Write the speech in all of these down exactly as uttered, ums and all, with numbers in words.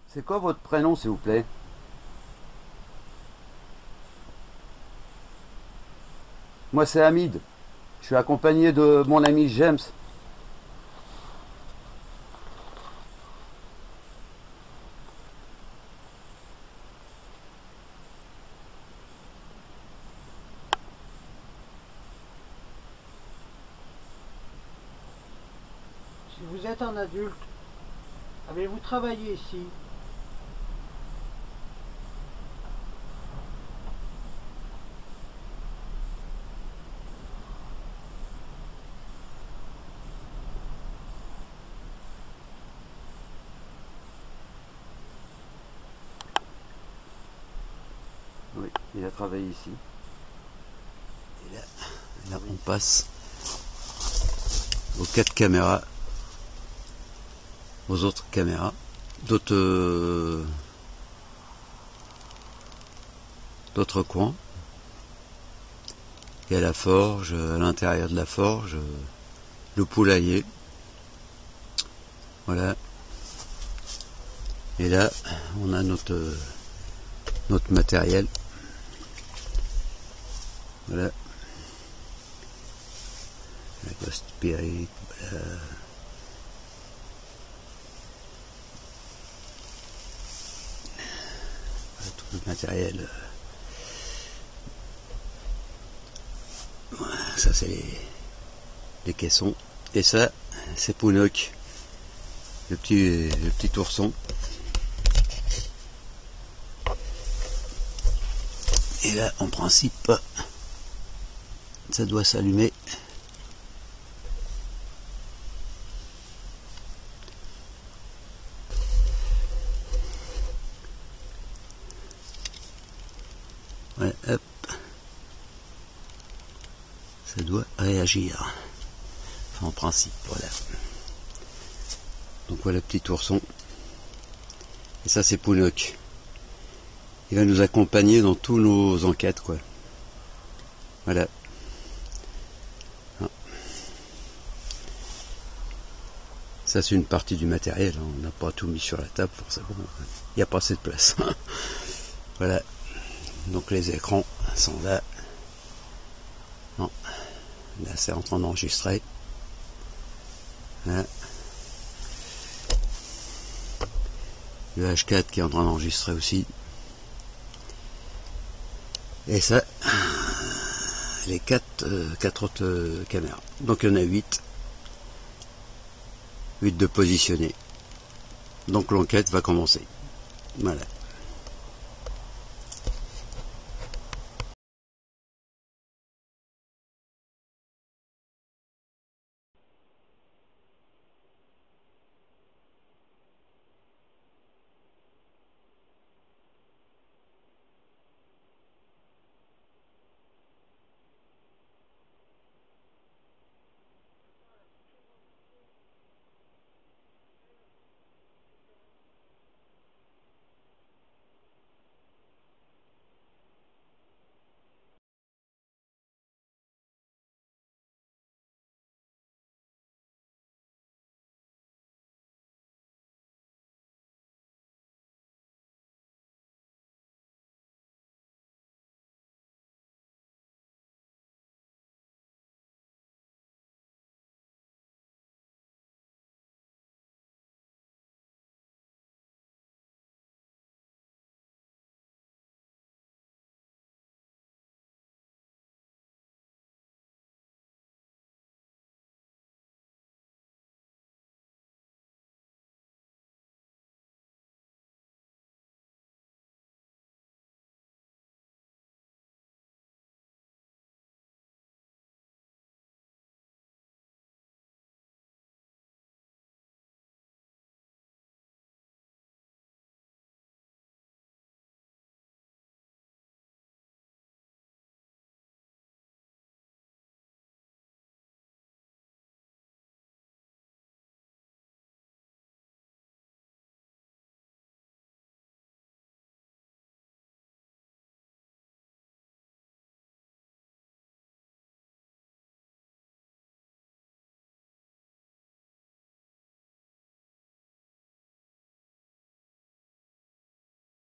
C'est quoi votre prénom, s'il vous plaît? Moi, c'est Hamid. Je suis accompagné de mon ami James. Si vous êtes un adulte, avez-vous travaillé ici? Oui, il a travaillé ici. Et là, là on passe aux quatre caméras, aux autres caméras, d'autres euh, d'autres coins. Il y a la forge, à l'intérieur de la forge, le poulailler. Voilà. Et là, on a notre, notre matériel. Voilà. La Ghost Spirit, voilà. Voilà tout le matériel. Voilà, ça c'est les, les caissons. Et ça, c'est Pounoc, le petit, le petit ourson. Et là, en principe, ça doit s'allumer. Ouais, hop. Ça doit réagir. Enfin, en principe, voilà. Donc voilà, petit ourson. Et ça, c'est Pounoc. Il va nous accompagner dans tous nos enquêtes, quoi. Voilà. Ça, c'est une partie du matériel. On n'a pas tout mis sur la table, forcément. Il n'y a pas assez de place. Voilà. Donc les écrans sont là. Non. Là, c'est en train d'enregistrer. Là. Le H quatre qui est en train d'enregistrer aussi. Et ça, les quatre, euh, quatre autres euh, caméras. Donc il y en a huit. huit de positionnés. Donc l'enquête va commencer. Voilà.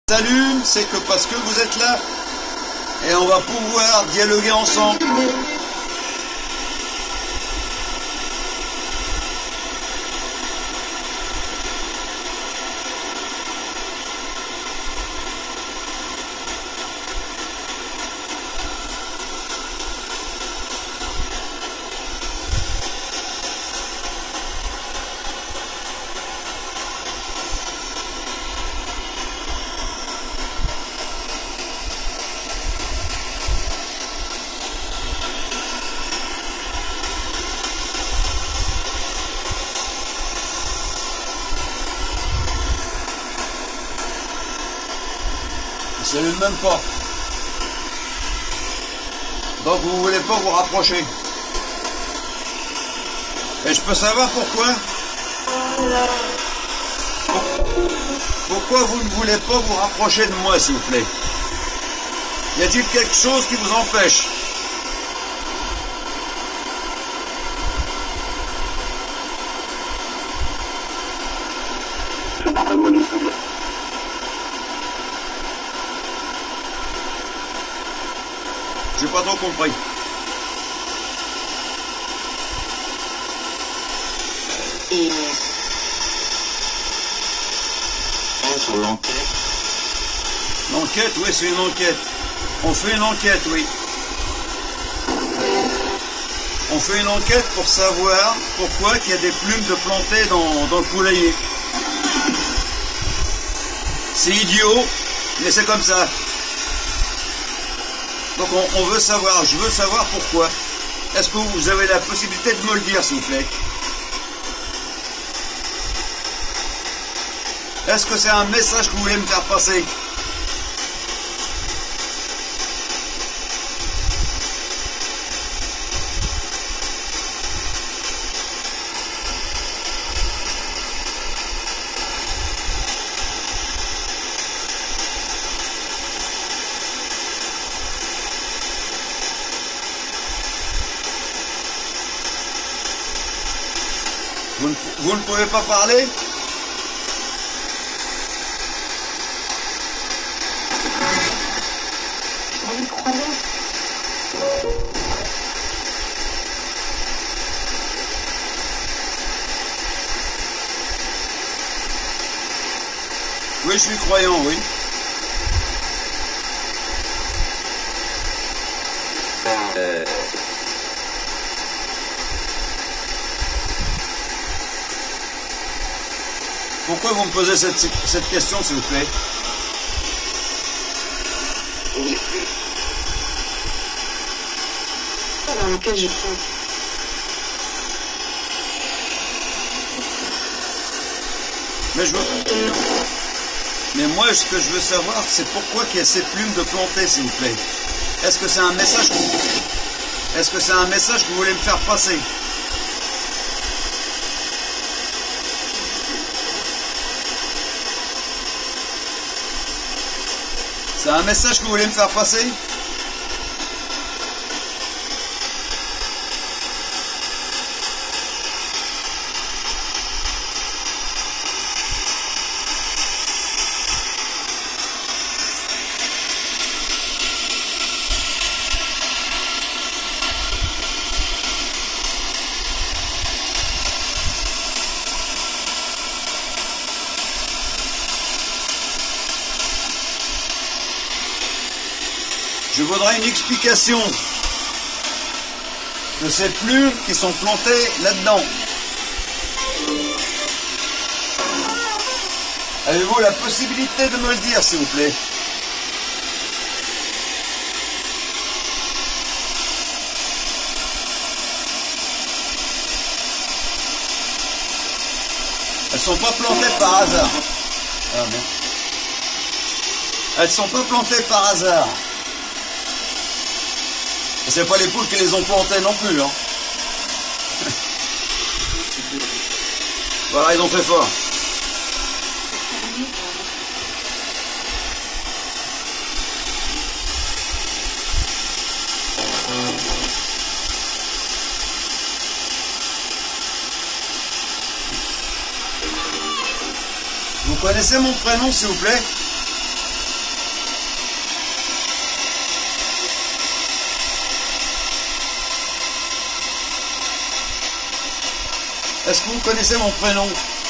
s'allume, c'est que parce que vous êtes là et on va pouvoir dialoguer ensemble. Il s'allume même pas. Donc vous voulez pas vous rapprocher. Et je peux savoir pourquoi? Pourquoi vous ne voulez pas vous rapprocher de moi, s'il vous plaît? Y a-t-il quelque chose qui vous empêche? J'ai pas trop compris. Et sur l'enquête. L'enquête, oui, c'est une enquête. On fait une enquête, oui. On fait une enquête pour savoir pourquoi il y a des plumes de plantées dans, dans le poulailler. C'est idiot, mais c'est comme ça. Donc on, on veut savoir, je veux savoir pourquoi. Est-ce que vous avez la possibilité de me le dire, s'il vous plaît? Est-ce que c'est un message que vous voulez me faire passer? Vous ne, vous ne pouvez pas parler? Oui, je suis croyant, oui. Euh... Pourquoi vous me posez cette, cette question, s'il vous plaît? Oui. Dans lequel je prends. Mais je veux... Mais moi, ce que je veux savoir, c'est pourquoi il y a ces plumes de plantées, s'il vous plaît. Est-ce que c'est un message que vous... Est-ce que c'est un message que vous voulez me faire passer? C'est un message que vous voulez me faire passer? Je voudrais une explication de ces plumes qui sont plantées là-dedans. Avez-vous la possibilité de me le dire, s'il vous plaît? Elles sont pas plantées par hasard. Ah, merde. Elles sont pas plantées par hasard. C'est pas les poules qui les ont plantées non plus, hein. Voilà, ils ont fait fort. Vous connaissez mon prénom, s'il vous plaît? Est-ce que vous connaissez mon prénom?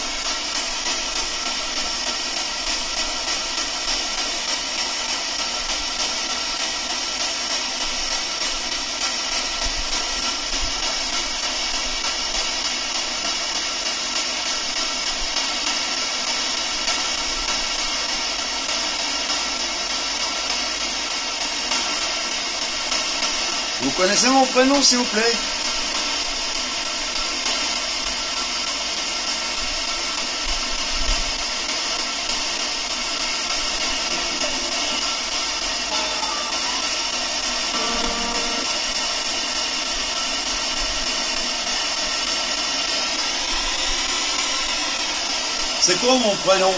Vous connaissez mon prénom, s'il vous plaît? C'est quoi mon prénom?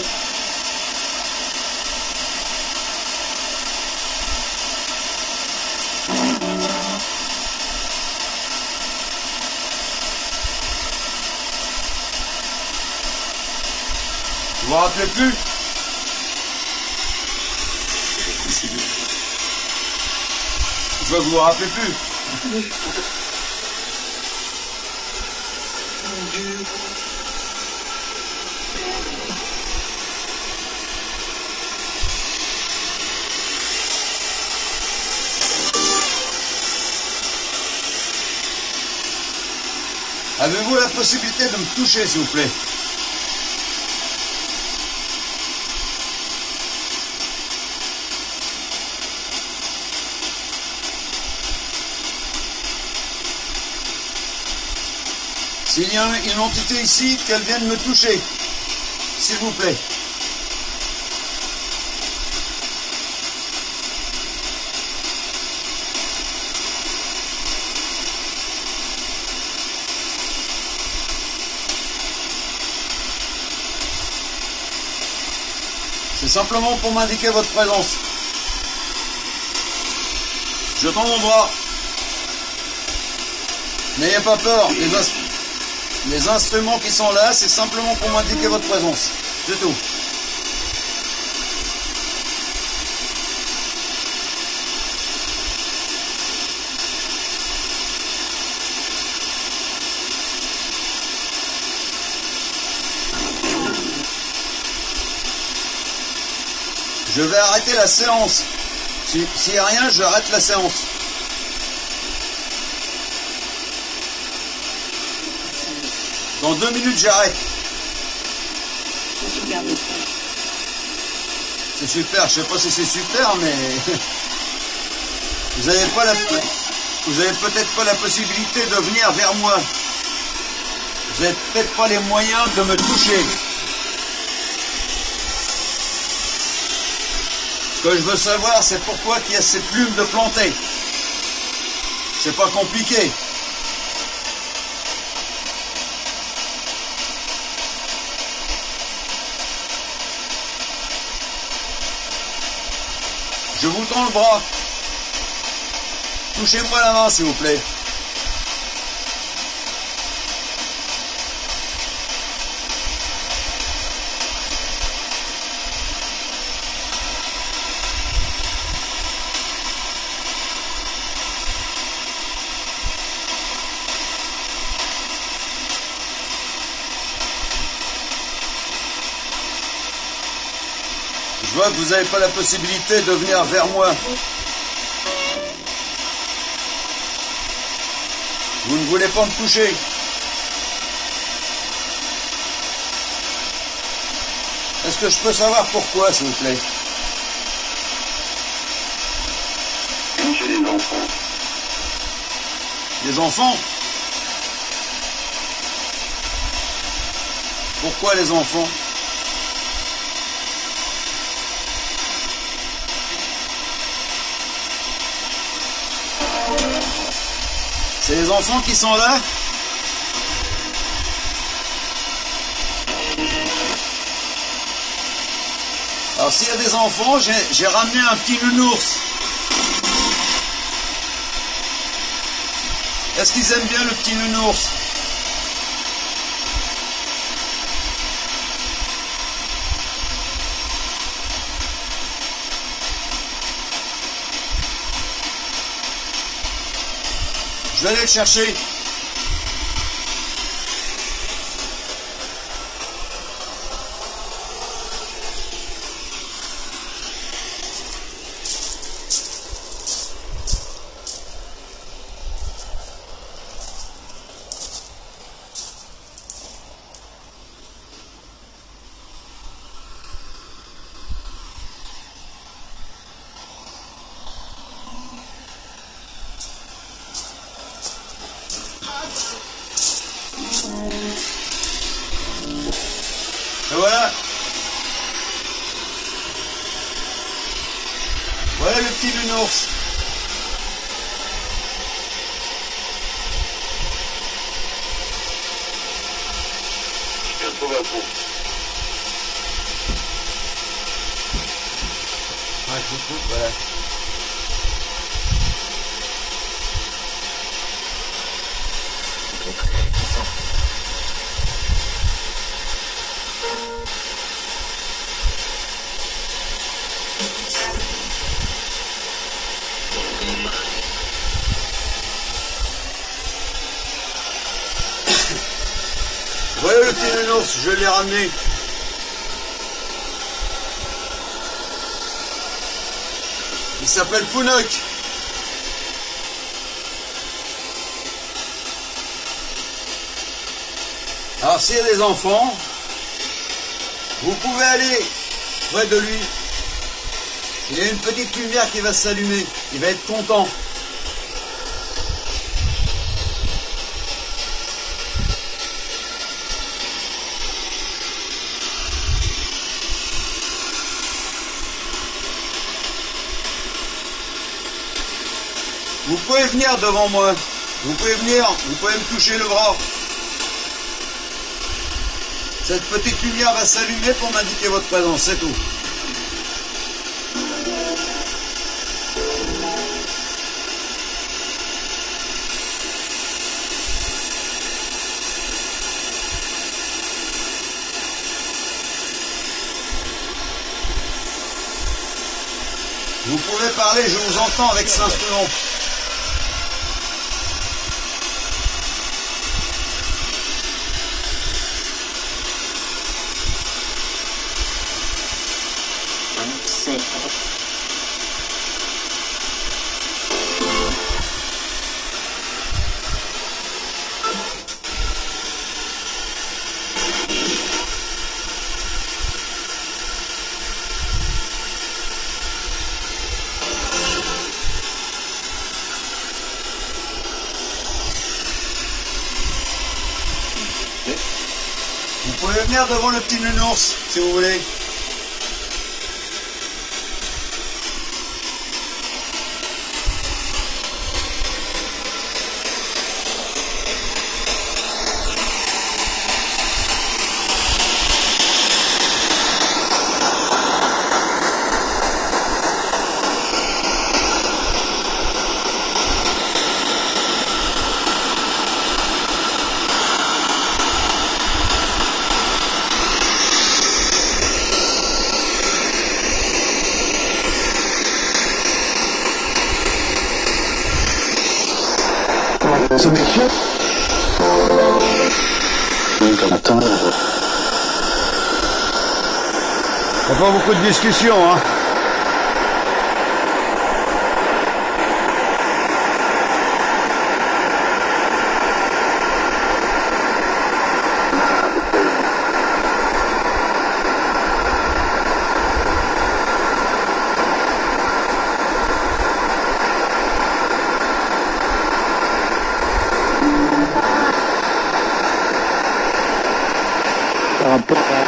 Vous vous rappelez plus? Je vois que vous vous rappelez plus. Avez-vous la possibilité de me toucher, s'il vous plaît? S'il y a une entité ici, qu'elle vienne me toucher, s'il vous plaît. C'est simplement pour m'indiquer votre présence. Je tends mon bras. N'ayez pas peur, les, ins les instruments qui sont là, c'est simplement pour m'indiquer votre présence. C'est tout. Je vais arrêter la séance. S'il si n'y a rien, j'arrête la séance. Dans deux minutes, j'arrête. C'est super, je sais pas si c'est super, mais vous n'avez pas la, vous avez peut-être pas la possibilité de venir vers moi. Vous n'avez peut-être pas les moyens de me toucher. Ce que je veux savoir, c'est pourquoi il y a ces plumes de plantées. C'est pas compliqué. Je vous tends le bras. Touchez-moi la main, s'il vous plaît. Je vois que vous n'avez pas la possibilité de venir vers moi. Vous ne voulez pas me toucher. Est-ce que je peux savoir pourquoi, s'il vous plaît? J'ai des enfants. Les enfants? Pourquoi les enfants? C'est les enfants qui sont là? Alors s'il y a des enfants, j'ai ramené un petit nounours. Est-ce qu'ils aiment bien le petit nounours? Je vais aller le chercher. nounours. Je te trouve un coup. Ouais, je vous trouve, voilà. Voilà le petit nounours, je l'ai ramené. Il s'appelle Pounoc. Alors s'il y a des enfants, vous pouvez aller près de lui. Il y a une petite lumière qui va s'allumer. Il va être content. Vous pouvez venir devant moi. Vous pouvez venir. Vous pouvez me toucher le bras. Cette petite lumière va s'allumer pour m'indiquer votre présence, c'est tout. Vous pouvez parler, je vous entends avec cet instrument. Vous pouvez venir devant le petit nounours, si vous voulez. Il n'y a pas beaucoup de discussion, hein. Par rapport à...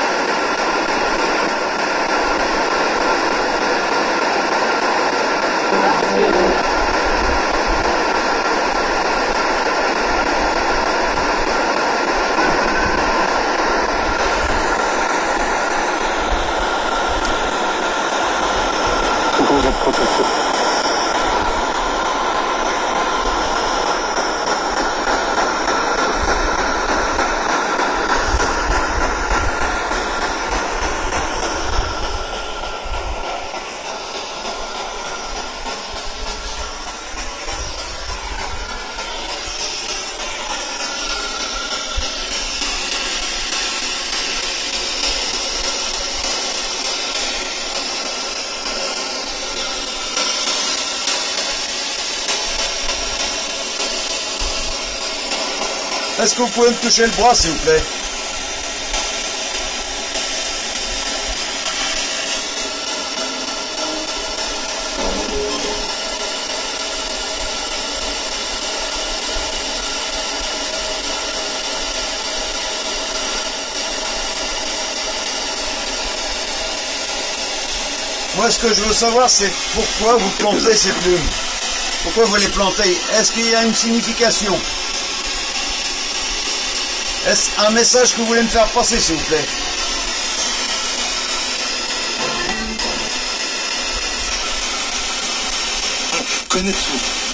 Est-ce que vous pouvez me toucher le bras, s'il vous plaît? Moi, ce que je veux savoir, c'est pourquoi vous plantez ces plumes. Pourquoi vous les plantez? Est-ce qu'il y a une signification? Est-ce un message que vous voulez me faire passer, s'il vous plaît? Je connais tout.